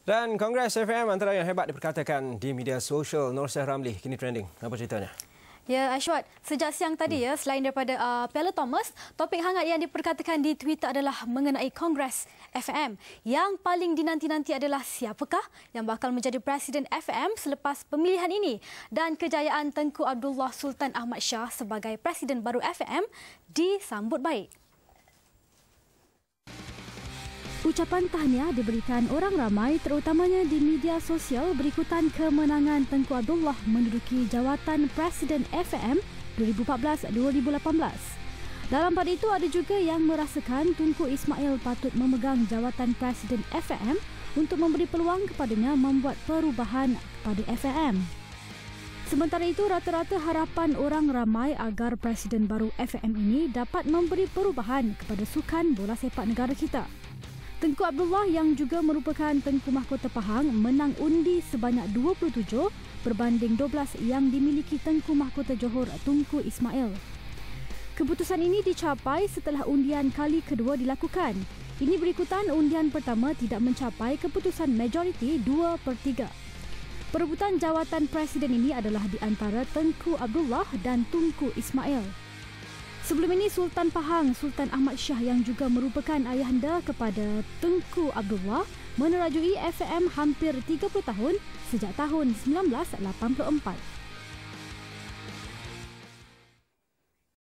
Dan Kongres FM antara yang hebat diperkatakan di media sosial. Norsah Ramli kini trending. Apa ceritanya? Ya, Ashwat, sejak siang tadi selain daripada Piala Thomas, topik hangat yang diperkatakan di Twitter adalah mengenai Kongres FM. Yang paling dinanti-nanti adalah siapakah yang bakal menjadi Presiden FM selepas pemilihan ini dan kejayaan Tengku Abdullah Sultan Ahmad Shah sebagai Presiden baru FM disambut baik. Ucapan tahniah diberikan orang ramai terutamanya di media sosial berikutan kemenangan Tengku Abdullah menduduki jawatan Presiden FM 2014-2018. Dalam pada itu ada juga yang merasakan Tunku Ismail patut memegang jawatan Presiden FM untuk memberi peluang kepadanya membuat perubahan kepada FM. Sementara itu, rata-rata harapan orang ramai agar Presiden baru FM ini dapat memberi perubahan kepada sukan bola sepak negara kita. Tengku Abdullah yang juga merupakan Tengku Mahkota Pahang menang undi sebanyak 27 berbanding 12 yang dimiliki Tengku Mahkota Johor Tunku Ismail. Keputusan ini dicapai setelah undian kali kedua dilakukan. Ini berikutan undian pertama tidak mencapai keputusan majoriti 2/3. Perebutan jawatan Presiden ini adalah di antara Tengku Abdullah dan Tunku Ismail. Sebelum ini, Sultan Pahang, Sultan Ahmad Shah yang juga merupakan ayahanda kepada Tengku Abdullah menerajui FM hampir 30 tahun sejak tahun 1984.